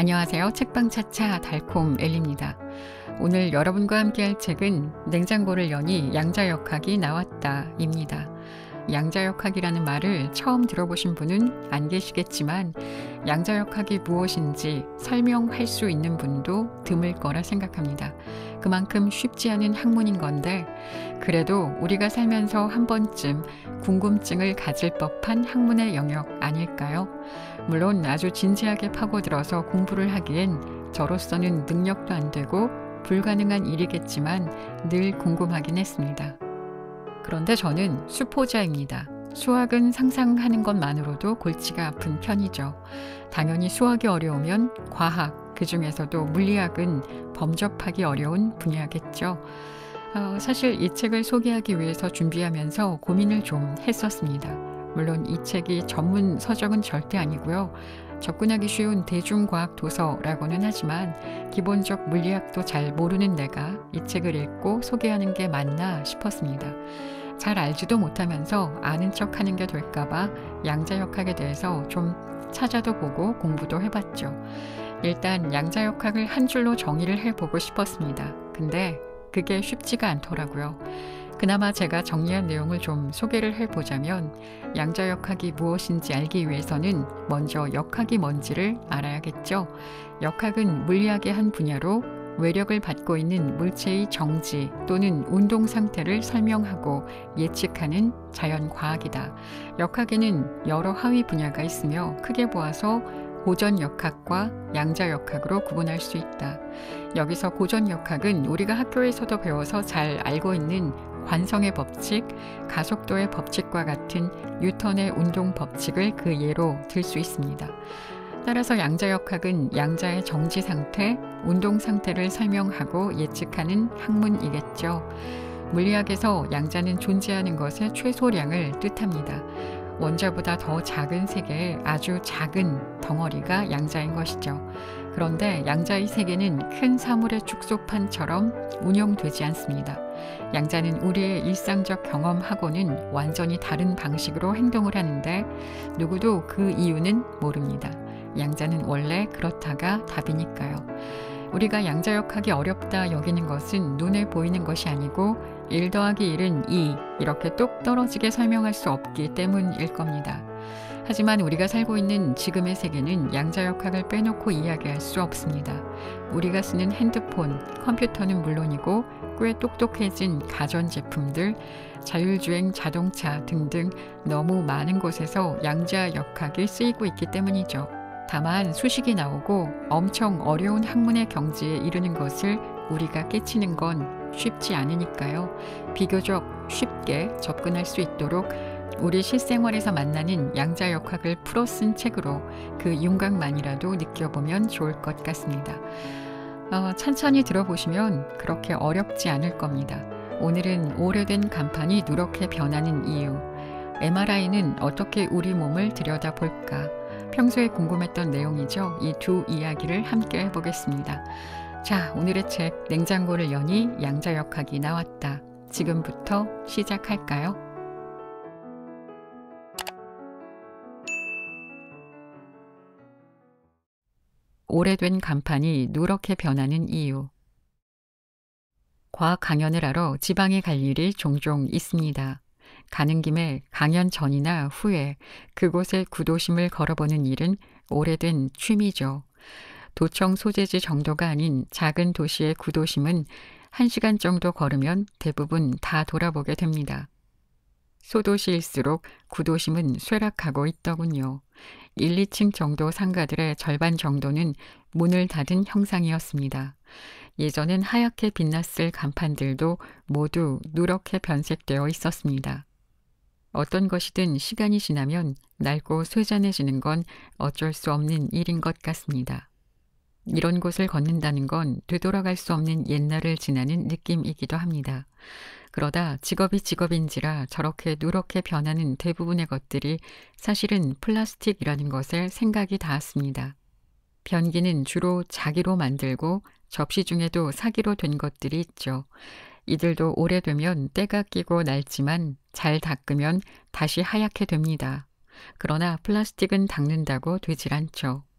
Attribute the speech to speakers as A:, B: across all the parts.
A: 안녕하세요. 책방차차 달콤 엘리입니다. 오늘 여러분과 함께할 책은 냉장고를 여니 양자역학이 나왔다입니다. 양자역학이라는 말을 처음 들어보신 분은 안 계시겠지만 양자역학이 무엇인지 설명할 수 있는 분도 드물 거라 생각합니다. 그만큼 쉽지 않은 학문인 건데 그래도 우리가 살면서 한 번쯤 궁금증을 가질 법한 학문의 영역 아닐까요? 물론 아주 진지하게 파고들어서 공부를 하기엔 저로서는 능력도 안 되고 불가능한 일이겠지만 늘 궁금하긴 했습니다. 그런데 저는 수포자입니다. 수학은 상상하는 것만으로도 골치가 아픈 편이죠. 당연히 수학이 어려우면 과학, 그 중에서도 물리학은 범접하기 어려운 분야겠죠. 사실 이 책을 소개하기 위해서 준비하면서 고민을 좀 했었습니다. 물론 이 책이 전문 서적은 절대 아니고요. 접근하기 쉬운 대중과학 도서라고는 하지만 기본적 물리학도 잘 모르는 내가 이 책을 읽고 소개하는 게 맞나 싶었습니다. 잘 알지도 못하면서 아는 척하는 게 될까봐 양자역학에 대해서 좀 찾아도 보고 공부도 해봤죠. 일단 양자역학을 한 줄로 정의를 해보고 싶었습니다. 근데 그게 쉽지가 않더라고요. 그나마 제가 정리한 내용을 좀 소개를 해보자면 양자역학이 무엇인지 알기 위해서는 먼저 역학이 뭔지를 알아야겠죠. 역학은 물리학의 한 분야로 외력을 받고 있는 물체의 정지 또는 운동 상태를 설명하고 예측하는 자연과학이다. 역학에는 여러 하위 분야가 있으며 크게 보아서 고전역학과 양자역학으로 구분할 수 있다. 여기서 고전역학은 우리가 학교에서도 배워서 잘 알고 있는 관성의 법칙, 가속도의 법칙과 같은 뉴턴의 운동 법칙을 그 예로 들 수 있습니다. 따라서 양자역학은 양자의 정지 상태, 운동 상태를 설명하고 예측하는 학문이겠죠. 물리학에서 양자는 존재하는 것의 최소량을 뜻합니다. 원자보다 더 작은 세계의 아주 작은 덩어리가 양자인 것이죠. 그런데 양자의 세계는 큰 사물의 축소판처럼 운영되지 않습니다. 양자는 우리의 일상적 경험하고는 완전히 다른 방식으로 행동을 하는데 누구도 그 이유는 모릅니다. 양자는 원래 그렇다가 답이니까요. 우리가 양자역학이 어렵다 여기는 것은 눈에 보이는 것이 아니고 1 더하기 1은 2 이렇게 똑 떨어지게 설명할 수 없기 때문일 겁니다. 하지만 우리가 살고 있는 지금의 세계는 양자역학을 빼놓고 이야기할 수 없습니다. 우리가 쓰는 핸드폰, 컴퓨터는 물론이고 꽤 똑똑해진 가전제품들, 자율주행 자동차 등등 너무 많은 곳에서 양자역학이 쓰이고 있기 때문이죠. 다만 수식이 나오고 엄청 어려운 학문의 경지에 이르는 것을 우리가 깨치는 건 쉽지 않으니까요. 비교적 쉽게 접근할 수 있도록 우리 실생활에서 만나는 양자역학을 풀어 쓴 책으로 그 윤곽만이라도 느껴보면 좋을 것 같습니다. 천천히 들어보시면 그렇게 어렵지 않을 겁니다. 오늘은 오래된 간판이 누렇게 변하는 이유, MRI는 어떻게 우리 몸을 들여다볼까, 평소에 궁금했던 내용이죠. 이 두 이야기를 함께 해보겠습니다. 자, 오늘의 책 냉장고를 여니 양자역학이 나왔다. 지금부터 시작할까요? 오래된 간판이 누렇게 변하는 이유. 과학 강연을 하러 지방에 갈 일이 종종 있습니다. 가는 김에 강연 전이나 후에 그곳의 구도심을 걸어보는 일은 오래된 취미죠. 도청 소재지 정도가 아닌 작은 도시의 구도심은 1시간 정도 걸으면 대부분 다 돌아보게 됩니다. 소도시일수록 구도심은 쇠락하고 있더군요. 1, 2층 정도 상가들의 절반 정도는 문을 닫은 형상이었습니다. 예전엔 하얗게 빛났을 간판들도 모두 누렇게 변색되어 있었습니다. 어떤 것이든 시간이 지나면 낡고 쇠잔해지는 건 어쩔 수 없는 일인 것 같습니다. 이런 곳을 걷는다는 건 되돌아갈 수 없는 옛날을 지나는 느낌이기도 합니다. 그러다 직업이 직업인지라 저렇게 누렇게 변하는 대부분의 것들이 사실은 플라스틱이라는 것에 생각이 닿았습니다. 변기는 주로 자기로 만들고 접시 중에도 사기로 된 것들이 있죠. 이들도 오래되면 때가 끼고 낡지만 잘 닦으면 다시 하얗게 됩니다. 그러나 플라스틱은 닦는다고 되질 않죠.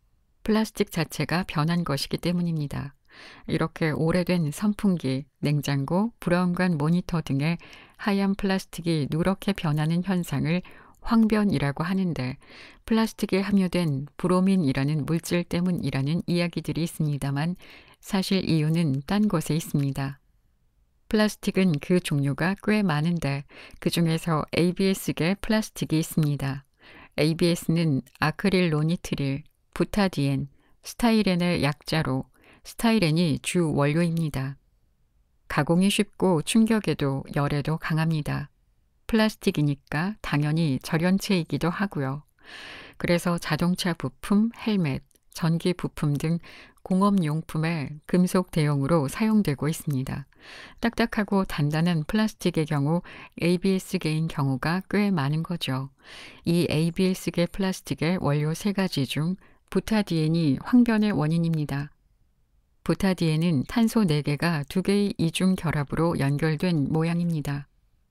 A: 플라스틱 자체가 변한 것이기 때문입니다. 이렇게 오래된 선풍기, 냉장고, 브라운관 모니터 등의 하얀 플라스틱이 누렇게 변하는 현상을 황변이라고 하는데 플라스틱에 함유된 브로민이라는 물질 때문이라는 이야기들이 있습니다만 사실 이유는 딴 곳에 있습니다. 플라스틱은 그 종류가 꽤 많은데 그 중에서 ABS계 플라스틱이 있습니다. ABS는 아크릴로니트릴, 부타디엔, 스타이렌의 약자로 스타이렌이 주 원료입니다. 가공이 쉽고 충격에도 열에도 강합니다. 플라스틱이니까 당연히 절연체이기도 하고요. 그래서 자동차 부품, 헬멧, 전기 부품 등 공업용품에 금속 대용으로 사용되고 있습니다. 딱딱하고 단단한 플라스틱의 경우 ABS계인 경우가 꽤 많은 거죠. 이 ABS계 플라스틱의 원료 3가지 중 부타디엔이 황변의 원인입니다. 부타디엔은 탄소 4개가 2개의 이중 결합으로 연결된 모양입니다.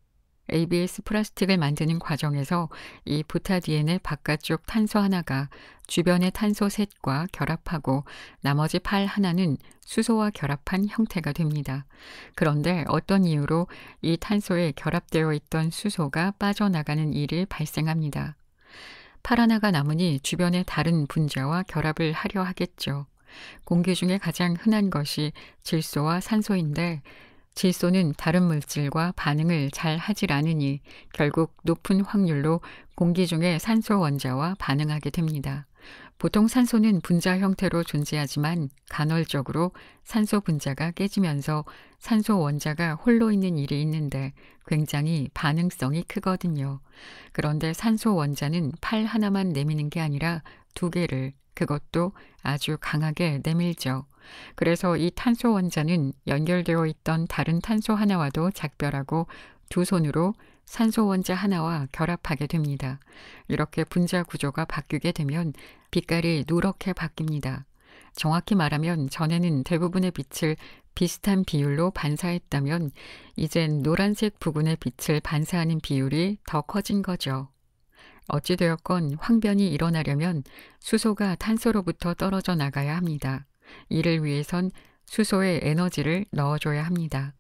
A: ABS 플라스틱을 만드는 과정에서 이 부타디엔의 바깥쪽 탄소 하나가 주변의 탄소 셋과 결합하고 나머지 팔 하나는 수소와 결합한 형태가 됩니다. 그런데 어떤 이유로 이 탄소에 결합되어 있던 수소가 빠져나가는 일이 발생합니다. 팔 하나가 남으니 주변의 다른 분자와 결합을 하려 하겠죠. 공기 중에 가장 흔한 것이 질소와 산소인데 질소는 다른 물질과 반응을 잘 하질 않으니 결국 높은 확률로 공기 중에 산소 원자와 반응하게 됩니다. 보통 산소는 분자 형태로 존재하지만 간헐적으로 산소 분자가 깨지면서 산소 원자가 홀로 있는 일이 있는데 굉장히 반응성이 크거든요. 그런데 산소 원자는 팔 하나만 내미는 게 아니라 2개를, 그것도 아주 강하게 내밀죠. 그래서 이 탄소 원자는 연결되어 있던 다른 탄소 하나와도 작별하고 2 손으로 산소 원자 하나와 결합하게 됩니다. 이렇게 분자 구조가 바뀌게 되면 빛깔이 누렇게 바뀝니다. 정확히 말하면 전에는 대부분의 빛을 비슷한 비율로 반사했다면 이젠 노란색 부분의 빛을 반사하는 비율이 더 커진 거죠. 어찌되었건 황변이 일어나려면 수소가 탄소로부터 떨어져 나가야 합니다. 이를 위해선 수소에 에너지를 넣어줘야 합니다.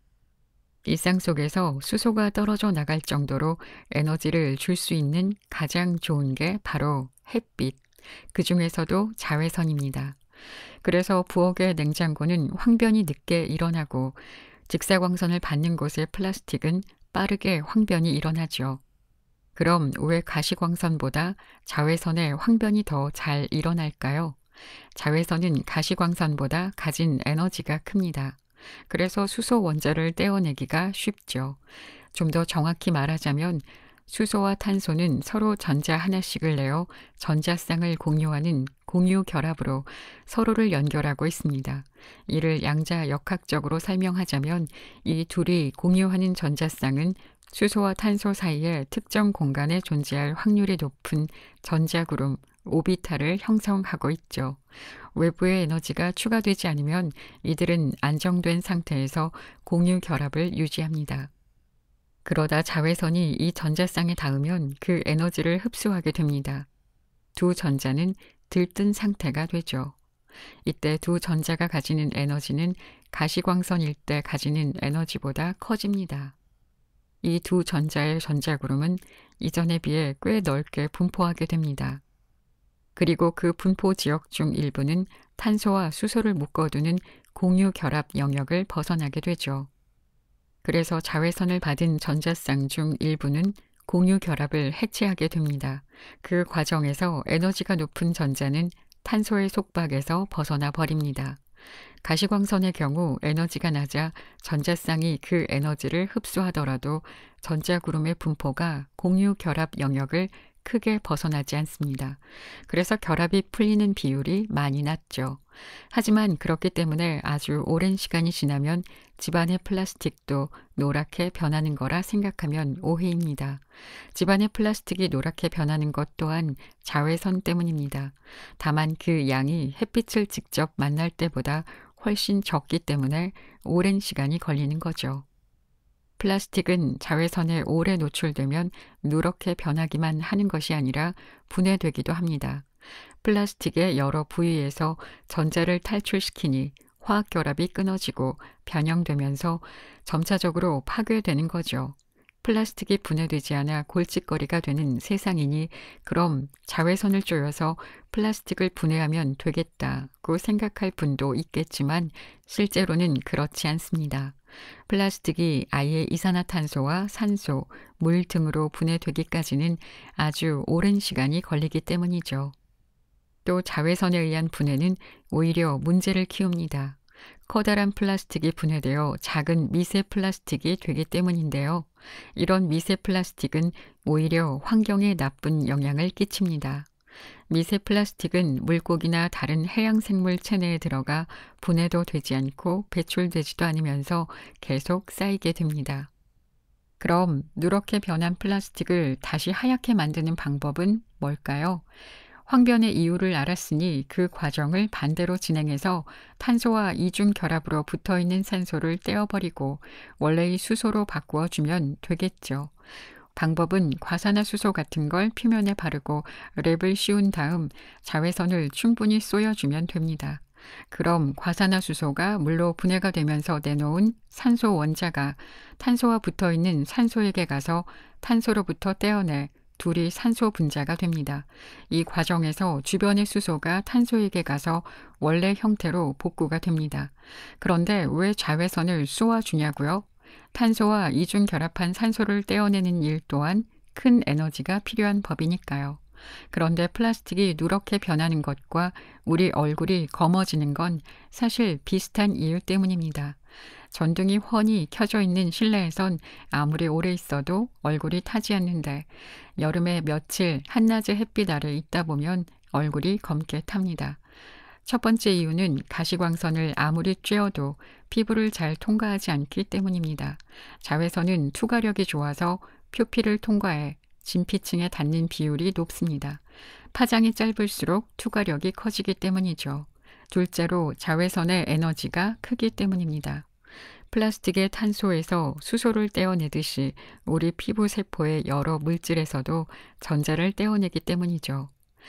A: 일상 속에서 수소가 떨어져 나갈 정도로 에너지를 줄 수 있는 가장 좋은 게 바로 햇빛, 그 중에서도 자외선입니다. 그래서 부엌의 냉장고는 황변이 늦게 일어나고 직사광선을 받는 곳의 플라스틱은 빠르게 황변이 일어나죠. 그럼 왜 가시광선보다 자외선의 황변이 더 잘 일어날까요? 자외선은 가시광선보다 가진 에너지가 큽니다. 그래서 수소 원자를 떼어내기가 쉽죠. 좀 더 정확히 말하자면 수소와 탄소는 서로 전자 하나씩을 내어 전자쌍을 공유하는 공유 결합으로 서로를 연결하고 있습니다. 이를 양자역학적으로 설명하자면 이 둘이 공유하는 전자쌍은 수소와 탄소 사이에 특정 공간에 존재할 확률이 높은 전자구름, 오비탈을 형성하고 있죠. 외부의 에너지가 추가되지 않으면 이들은 안정된 상태에서 공유 결합을 유지합니다. 그러다 자외선이 이 전자쌍에 닿으면 그 에너지를 흡수하게 됩니다. 2 전자는 들뜬 상태가 되죠. 이때 2 전자가 가지는 에너지는 가시광선일 때 가지는 에너지보다 커집니다. 이 2 전자의 전자구름은 이전에 비해 꽤 넓게 분포하게 됩니다. 그리고 그 분포 지역 중 일부는 탄소와 수소를 묶어두는 공유 결합 영역을 벗어나게 되죠. 그래서 자외선을 받은 전자쌍 중 일부는 공유 결합을 해체하게 됩니다. 그 과정에서 에너지가 높은 전자는 탄소의 속박에서 벗어나 버립니다. 가시광선의 경우 에너지가 낮아 전자쌍이 그 에너지를 흡수하더라도 전자구름의 분포가 공유 결합 영역을 크게 벗어나지 않습니다. 그래서 결합이 풀리는 비율이 많이 낮죠. 하지만 그렇기 때문에 아주 오랜 시간이 지나면 집안의 플라스틱도 노랗게 변하는 거라 생각하면 오해입니다. 집안의 플라스틱이 노랗게 변하는 것 또한 자외선 때문입니다. 다만 그 양이 햇빛을 직접 만날 때보다 훨씬 적기 때문에 오랜 시간이 걸리는 거죠. 플라스틱은 자외선에 오래 노출되면 누렇게 변하기만 하는 것이 아니라 분해되기도 합니다. 플라스틱의 여러 부위에서 전자를 탈출시키니 화학 결합이 끊어지고 변형되면서 점차적으로 파괴되는 거죠. 플라스틱이 분해되지 않아 골칫거리가 되는 세상이니 그럼 자외선을 쪼여서 플라스틱을 분해하면 되겠다고 생각할 분도 있겠지만 실제로는 그렇지 않습니다. 플라스틱이 아예 이산화탄소와 산소, 물 등으로 분해되기까지는 아주 오랜 시간이 걸리기 때문이죠. 또 자외선에 의한 분해는 오히려 문제를 키웁니다. 커다란 플라스틱이 분해되어 작은 미세 플라스틱이 되기 때문인데요. 이런 미세 플라스틱은 오히려 환경에 나쁜 영향을 끼칩니다. 미세 플라스틱은 물고기나 다른 해양 생물 체내에 들어가 분해도 되지 않고 배출되지도 않으면서 계속 쌓이게 됩니다. 그럼 누렇게 변한 플라스틱을 다시 하얗게 만드는 방법은 뭘까요? 황변의 이유를 알았으니 그 과정을 반대로 진행해서 탄소와 이중 결합으로 붙어있는 산소를 떼어버리고 원래의 수소로 바꾸어주면 되겠죠. 방법은 과산화수소 같은 걸 표면에 바르고 랩을 씌운 다음 자외선을 충분히 쏘여주면 됩니다. 그럼 과산화수소가 물로 분해가 되면서 내놓은 산소 원자가 탄소와 붙어있는 산소에게 가서 탄소로부터 떼어내 둘이 산소 분자가 됩니다. 이 과정에서 주변의 수소가 탄소에게 가서 원래 형태로 복구가 됩니다. 그런데 왜 자외선을 쏘아주냐고요? 탄소와 이중 결합한 산소를 떼어내는 일 또한 큰 에너지가 필요한 법이니까요. 그런데 플라스틱이 누렇게 변하는 것과 우리 얼굴이 검어지는 건 사실 비슷한 이유 때문입니다. 전등이 훤히 켜져 있는 실내에선 아무리 오래 있어도 얼굴이 타지 않는데 여름에 며칠 한낮에 햇빛 아래 있다 보면 얼굴이 검게 탑니다. 첫 번째 이유는 가시광선을 아무리 쬐어도 피부를 잘 통과하지 않기 때문입니다. 자외선은 투과력이 좋아서 표피를 통과해 진피층에 닿는 비율이 높습니다. 파장이 짧을수록 투과력이 커지기 때문이죠. 둘째로 자외선의 에너지가 크기 때문입니다. 플라스틱의 탄소에서 수소를 떼어내듯이 우리 피부 세포의 여러 물질에서도 전자를 떼어내기 때문이죠.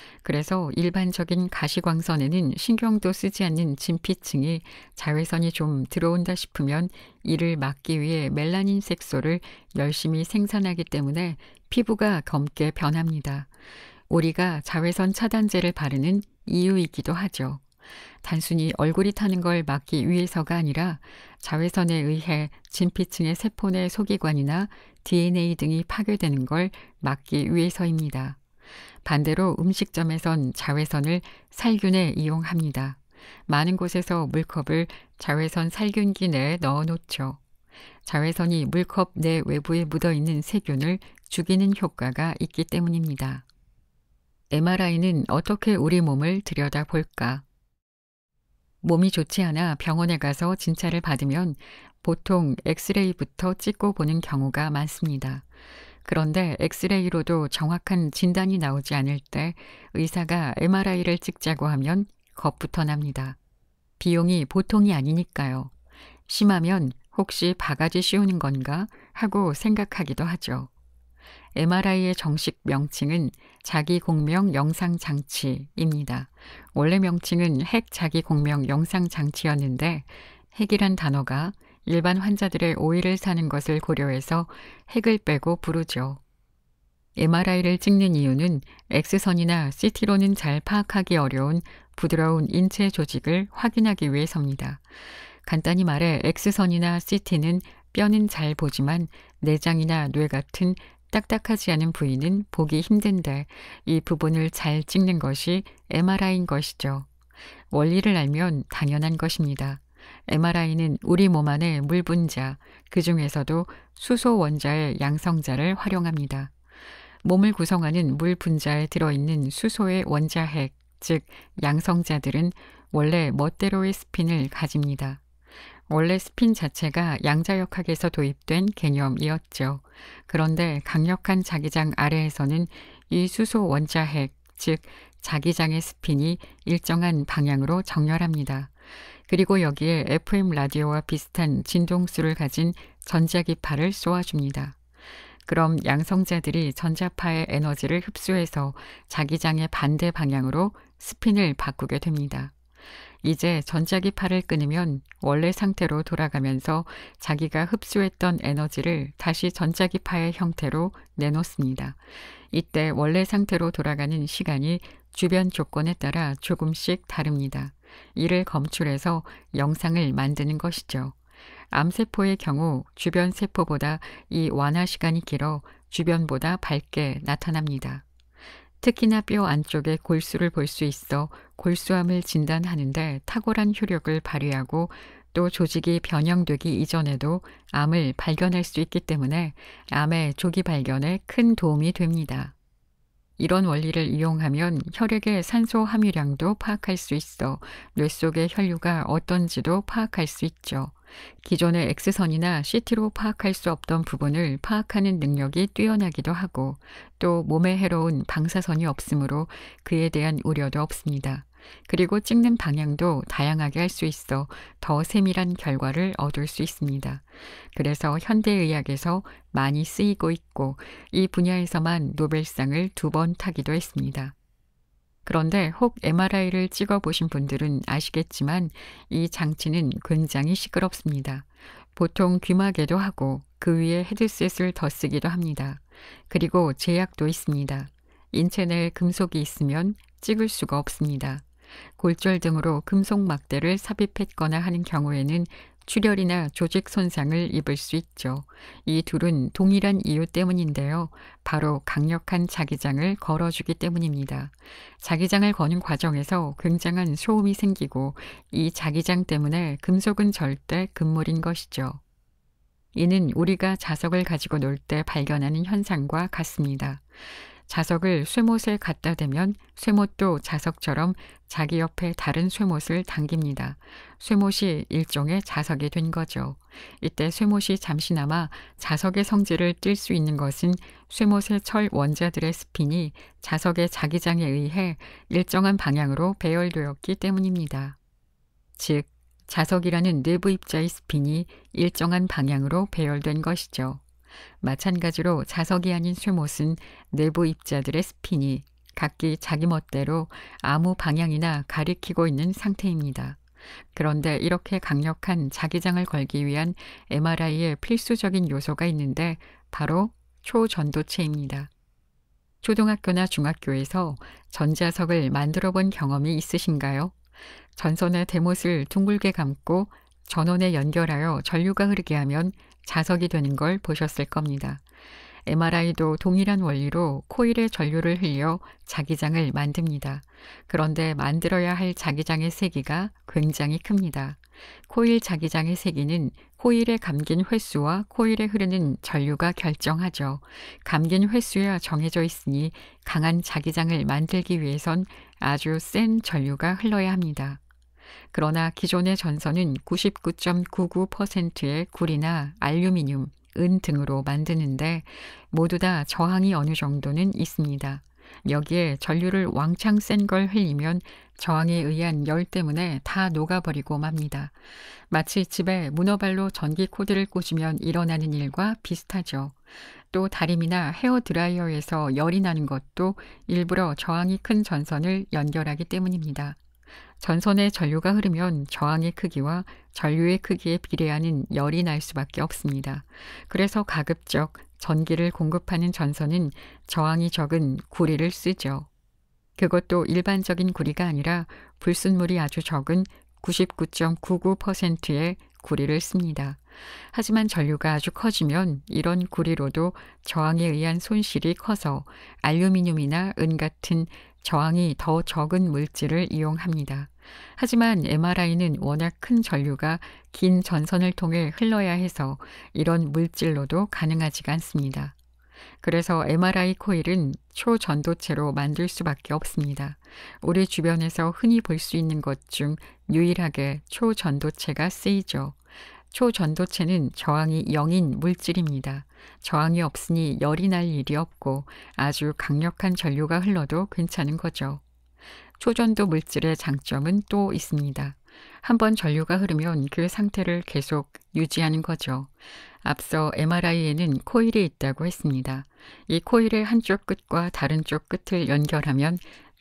A: 그래서 일반적인 가시광선에는 신경도 쓰지 않는 진피층이 자외선이 좀 들어온다 싶으면 이를 막기 위해 멜라닌 색소를 열심히 생산하기 때문에 피부가 검게 변합니다. 우리가 자외선 차단제를 바르는 이유이기도 하죠. 단순히 얼굴이 타는 걸 막기 위해서가 아니라 자외선에 의해 진피층의 세포 내 소기관이나 DNA 등이 파괴되는 걸 막기 위해서입니다. 반대로 음식점에선 자외선을 살균에 이용합니다. 많은 곳에서 물컵을 자외선 살균기 내에 넣어 놓죠. 자외선이 물컵 내 외부에 묻어있는 세균을 죽이는 효과가 있기 때문입니다. MRI는 어떻게 우리 몸을 들여다볼까? 몸이 좋지 않아 병원에 가서 진찰을 받으면 보통 엑스레이부터 찍고 보는 경우가 많습니다. 그런데 엑스레이로도 정확한 진단이 나오지 않을 때 의사가 MRI를 찍자고 하면 겁부터 납니다. 비용이 보통이 아니니까요. 심하면 혹시 바가지 씌우는 건가 하고 생각하기도 하죠. MRI의 정식 명칭은 자기공명 영상장치입니다. 원래 명칭은 핵 자기공명 영상장치였는데 핵이란 단어가 일반 환자들의 오해를 사는 것을 고려해서 핵을 빼고 부르죠. MRI를 찍는 이유는 X선이나 CT로는 잘 파악하기 어려운 부드러운 인체 조직을 확인하기 위해서입니다. 간단히 말해 X선이나 CT는 뼈는 잘 보지만 내장이나 뇌 같은 딱딱하지 않은 부위는 보기 힘든데 이 부분을 잘 찍는 것이 MRI인 것이죠. 원리를 알면 당연한 것입니다. MRI는 우리 몸 안의 물 분자, 그 중에서도 수소 원자의 양성자를 활용합니다. 몸을 구성하는 물 분자에 들어있는 수소의 원자핵, 즉 양성자들은 원래 멋대로의 스핀을 가집니다. 원래 스핀 자체가 양자역학에서 도입된 개념이었죠. 그런데 강력한 자기장 아래에서는 이 수소 원자핵, 즉 자기장의 스핀이 일정한 방향으로 정렬합니다. 그리고 여기에 FM 라디오와 비슷한 진동수를 가진 전자기파를 쏘아줍니다. 그럼 양성자들이 전자파의 에너지를 흡수해서 자기장의 반대 방향으로 스핀을 바꾸게 됩니다. 이제 전자기파를 끊으면 원래 상태로 돌아가면서 자기가 흡수했던 에너지를 다시 전자기파의 형태로 내놓습니다. 이때 원래 상태로 돌아가는 시간이 주변 조건에 따라 조금씩 다릅니다. 이를 검출해서 영상을 만드는 것이죠. 암세포의 경우 주변 세포보다 이 완화 시간이 길어 주변보다 밝게 나타납니다. 특히나 뼈 안쪽에 골수를 볼 수 있어 골수암을 진단하는데 탁월한 효력을 발휘하고 또 조직이 변형되기 이전에도 암을 발견할 수 있기 때문에 암의 조기 발견에 큰 도움이 됩니다. 이런 원리를 이용하면 혈액의 산소 함유량도 파악할 수 있어 뇌 속의 혈류가 어떤지도 파악할 수 있죠. 기존의 X선이나 CT로 파악할 수 없던 부분을 파악하는 능력이 뛰어나기도 하고 또 몸에 해로운 방사선이 없으므로 그에 대한 우려도 없습니다. 그리고 찍는 방향도 다양하게 할 수 있어 더 세밀한 결과를 얻을 수 있습니다. 그래서 현대의학에서 많이 쓰이고 있고 이 분야에서만 노벨상을 2번 타기도 했습니다. 그런데 혹 MRI를 찍어보신 분들은 아시겠지만 이 장치는 굉장히 시끄럽습니다. 보통 귀마개도 하고 그 위에 헤드셋을 더 쓰기도 합니다. 그리고 제약도 있습니다. 인체 내에 금속이 있으면 찍을 수가 없습니다. 골절 등으로 금속 막대를 삽입했거나 하는 경우에는 출혈이나 조직 손상을 입을 수 있죠. 이 둘은 동일한 이유 때문인데요. 바로 강력한 자기장을 걸어주기 때문입니다. 자기장을 거는 과정에서 굉장한 소음이 생기고 이 자기장 때문에 금속은 절대 금물인 것이죠. 이는 우리가 자석을 가지고 놀 때 발견하는 현상과 같습니다. 자석을 쇠못에 갖다 대면 쇠못도 자석처럼 자기 옆에 다른 쇠못을 당깁니다. 쇠못이 일종의 자석이 된 거죠. 이때 쇠못이 잠시나마 자석의 성질을 띨 수 있는 것은 쇠못의 철 원자들의 스핀이 자석의 자기장에 의해 일정한 방향으로 배열되었기 때문입니다. 즉, 자석이라는 내부 입자의 스핀이 일정한 방향으로 배열된 것이죠. 마찬가지로 자석이 아닌 쇠못은 내부 입자들의 스핀이 각기 자기 멋대로 아무 방향이나 가리키고 있는 상태입니다. 그런데 이렇게 강력한 자기장을 걸기 위한 MRI의 필수적인 요소가 있는데 바로 초전도체입니다. 초등학교나 중학교에서 전자석을 만들어 본 경험이 있으신가요? 전선의 대못을 둥글게 감고 전원에 연결하여 전류가 흐르게 하면 자석이 되는 걸 보셨을 겁니다. MRI도 동일한 원리로 코일에 전류를 흘려 자기장을 만듭니다. 그런데 만들어야 할 자기장의 세기가 굉장히 큽니다. 코일 자기장의 세기는 코일에 감긴 횟수와 코일에 흐르는 전류가 결정하죠. 감긴 횟수야 정해져 있으니 강한 자기장을 만들기 위해선 아주 센 전류가 흘러야 합니다. 그러나 기존의 전선은 99.99%의 구리나 알루미늄, 은 등으로 만드는데 모두 다 저항이 어느 정도는 있습니다. 여기에 전류를 왕창 센 걸 흘리면 저항에 의한 열 때문에 다 녹아버리고 맙니다. 마치 집에 문어발로 전기 코드를 꽂으면 일어나는 일과 비슷하죠. 또 다림이나 헤어드라이어에서 열이 나는 것도 일부러 저항이 큰 전선을 연결하기 때문입니다. 전선에 전류가 흐르면 저항의 크기와 전류의 크기에 비례하는 열이 날 수밖에 없습니다. 그래서 가급적 전기를 공급하는 전선은 저항이 적은 구리를 쓰죠. 그것도 일반적인 구리가 아니라 불순물이 아주 적은 99.99%의 구리를 씁니다. 하지만 전류가 아주 커지면 이런 구리로도 저항에 의한 손실이 커서 알루미늄이나 은 같은 저항이 더 적은 물질을 이용합니다. 하지만 MRI는 워낙 큰 전류가 긴 전선을 통해 흘러야 해서 이런 물질로도 가능하지가 않습니다. 그래서 MRI 코일은 초전도체로 만들 수밖에 없습니다. 우리 주변에서 흔히 볼 수 있는 것 중 유일하게 초전도체가 쓰이죠. 초전도체는 저항이 0인 물질입니다. 저항이 없으니 열이 날 일이 없고 아주 강력한 전류가 흘러도 괜찮은 거죠. 초전도 물질의 장점은 또 있습니다. 한번 전류가 흐르면 그 상태를 계속 유지하는 거죠. 앞서 MRI에는 코일이 있다고 했습니다. 이 코일의 한쪽 끝과 다른 쪽 끝을 연결하면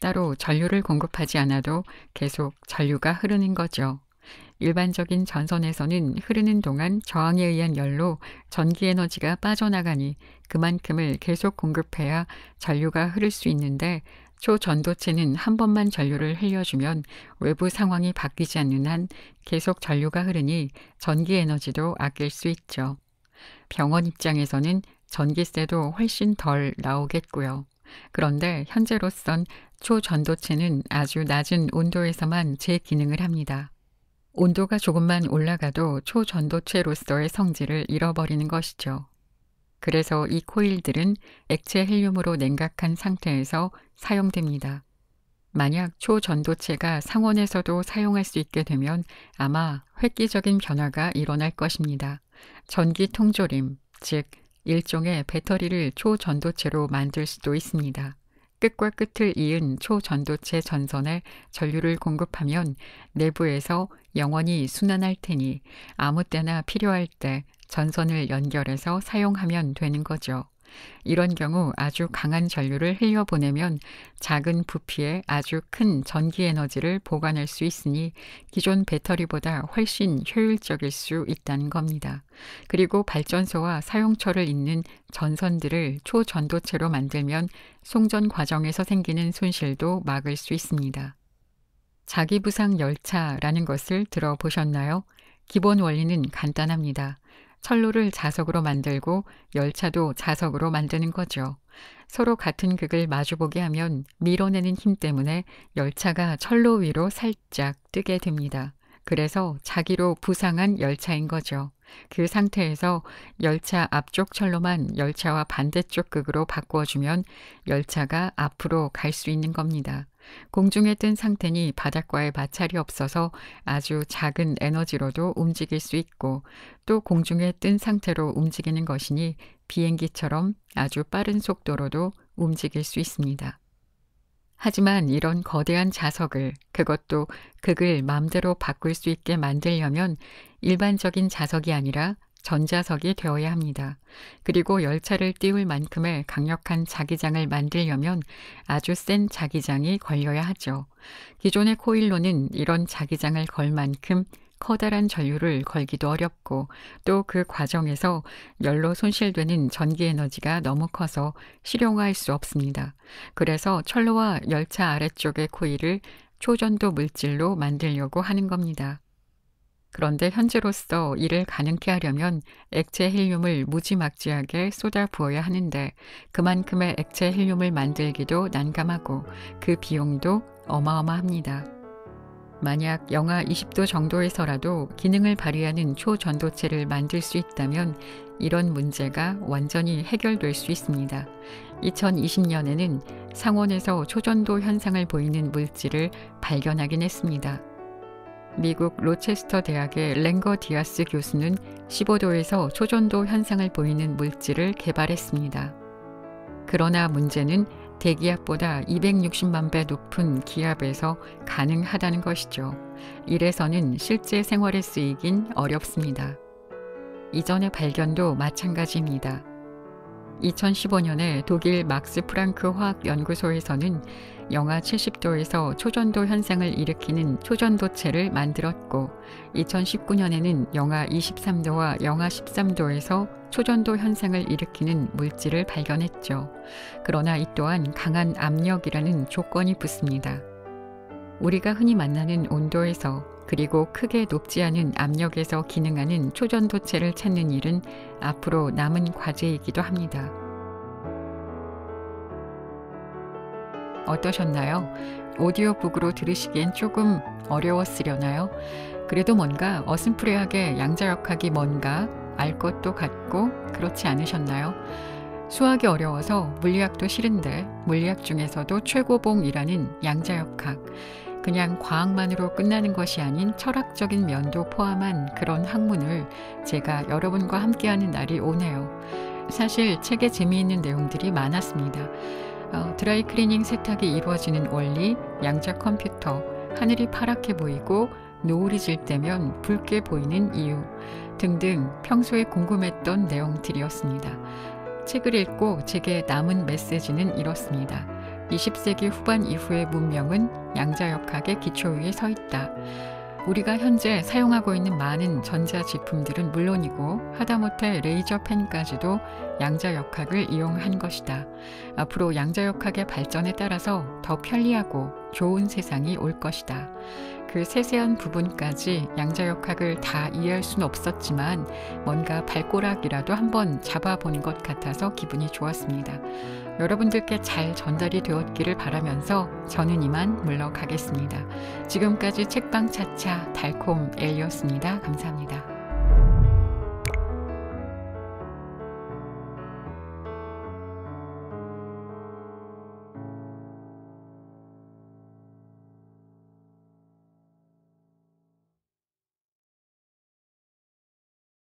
A: 따로 전류를 공급하지 않아도 계속 전류가 흐르는 거죠. 일반적인 전선에서는 흐르는 동안 저항에 의한 열로 전기 에너지가 빠져나가니 그만큼을 계속 공급해야 전류가 흐를 수 있는데 초전도체는 한 번만 전류를 흘려주면 외부 상황이 바뀌지 않는 한 계속 전류가 흐르니 전기 에너지도 아낄 수 있죠. 병원 입장에서는 전기세도 훨씬 덜 나오겠고요. 그런데 현재로선 초전도체는 아주 낮은 온도에서만 제 기능을 합니다. 온도가 조금만 올라가도 초전도체로서의 성질을 잃어버리는 것이죠. 그래서 이 코일들은 액체 헬륨으로 냉각한 상태에서 사용됩니다. 만약 초전도체가 상온에서도 사용할 수 있게 되면 아마 획기적인 변화가 일어날 것입니다. 전기 통조림, 즉 일종의 배터리를 초전도체로 만들 수도 있습니다. 끝과 끝을 이은 초전도체 전선에 전류를 공급하면 내부에서 영원히 순환할 테니 아무 때나 필요할 때 전선을 연결해서 사용하면 되는 거죠. 이런 경우 아주 강한 전류를 흘려보내면 작은 부피에 아주 큰 전기 에너지를 보관할 수 있으니 기존 배터리보다 훨씬 효율적일 수 있다는 겁니다. 그리고 발전소와 사용처를 잇는 전선들을 초전도체로 만들면 송전 과정에서 생기는 손실도 막을 수 있습니다. 자기부상 열차라는 것을 들어보셨나요? 기본 원리는 간단합니다. 철로를 자석으로 만들고 열차도 자석으로 만드는 거죠. 서로 같은 극을 마주보게 하면 밀어내는 힘 때문에 열차가 철로 위로 살짝 뜨게 됩니다. 그래서 자기로 부상한 열차인 거죠. 그 상태에서 열차 앞쪽 철로만 열차와 반대쪽 극으로 바꿔주면 열차가 앞으로 갈 수 있는 겁니다. 공중에 뜬 상태니 바닥과의 마찰이 없어서 아주 작은 에너지로도 움직일 수 있고 또 공중에 뜬 상태로 움직이는 것이니 비행기처럼 아주 빠른 속도로도 움직일 수 있습니다. 하지만 이런 거대한 자석을 그것도 극을 마음대로 바꿀 수 있게 만들려면 일반적인 자석이 아니라 전자석이 되어야 합니다. 그리고 열차를 띄울 만큼의 강력한 자기장을 만들려면 아주 센 자기장이 걸려야 하죠. 기존의 코일로는 이런 자기장을 걸 만큼 커다란 전류를 걸기도 어렵고 또 그 과정에서 열로 손실되는 전기 에너지가 너무 커서 실용화할 수 없습니다. 그래서 철로와 열차 아래쪽의 코일을 초전도 물질로 만들려고 하는 겁니다. 그런데 현재로서 이를 가능케 하려면 액체 헬륨을 무지막지하게 쏟아 부어야 하는데 그만큼의 액체 헬륨을 만들기도 난감하고 그 비용도 어마어마합니다. 만약 영하 20도 정도에서라도 기능을 발휘하는 초전도체를 만들 수 있다면 이런 문제가 완전히 해결될 수 있습니다. 2020년에는 상온에서 초전도 현상을 보이는 물질을 발견하긴 했습니다. 미국 로체스터 대학의 랭거 디아스 교수는 15도에서 초전도 현상을 보이는 물질을 개발했습니다. 그러나 문제는 대기압보다 260만 배 높은 기압에서 가능하다는 것이죠. 이래서는 실제 생활에 쓰이긴 어렵습니다. 이전의 발견도 마찬가지입니다. 2015년에 독일 막스 프랑크 화학연구소에서는 영하 70도에서 초전도 현상을 일으키는 초전도체를 만들었고 2019년에는 영하 23도와 영하 13도에서 초전도 현상을 일으키는 물질을 발견했죠. 그러나 이 또한 강한 압력이라는 조건이 붙습니다. 우리가 흔히 만나는 온도에서 그리고 크게 높지 않은 압력에서 기능하는 초전도체를 찾는 일은 앞으로 남은 과제이기도 합니다. 어떠셨나요? 오디오북으로 들으시기엔 조금 어려웠으려나요? 그래도 뭔가 어슴푸레하게 양자역학이 뭔가 알 것도 같고 그렇지 않으셨나요? 수학이 어려워서 물리학도 싫은데 물리학 중에서도 최고봉이라는 양자역학, 그냥 과학만으로 끝나는 것이 아닌 철학적인 면도 포함한 그런 학문을 제가 여러분과 함께하는 날이 오네요. 사실 책에 재미있는 내용들이 많았습니다. 드라이 클리닝 세탁이 이루어지는 원리, 양자 컴퓨터, 하늘이 파랗게 보이고 노을이 질 때면 붉게 보이는 이유 등등 평소에 궁금했던 내용들이었습니다. 책을 읽고 제게 남은 메시지는 이렇습니다. 20세기 후반 이후의 문명은 양자역학의 기초 위에 서 있다. 우리가 현재 사용하고 있는 많은 전자제품들은 물론이고 하다못해 레이저 펜까지도 양자역학을 이용한 것이다. 앞으로 양자역학의 발전에 따라서 더 편리하고 좋은 세상이 올 것이다. 그 세세한 부분까지 양자역학을 다 이해할 수는 없었지만 뭔가 발꼬락이라도 한번 잡아본 것 같아서 기분이 좋았습니다. 여러분들께 잘 전달이 되었기를 바라면서 저는 이만 물러가겠습니다. 지금까지 책방 차차 달콤 엘리였습니다. 감사합니다.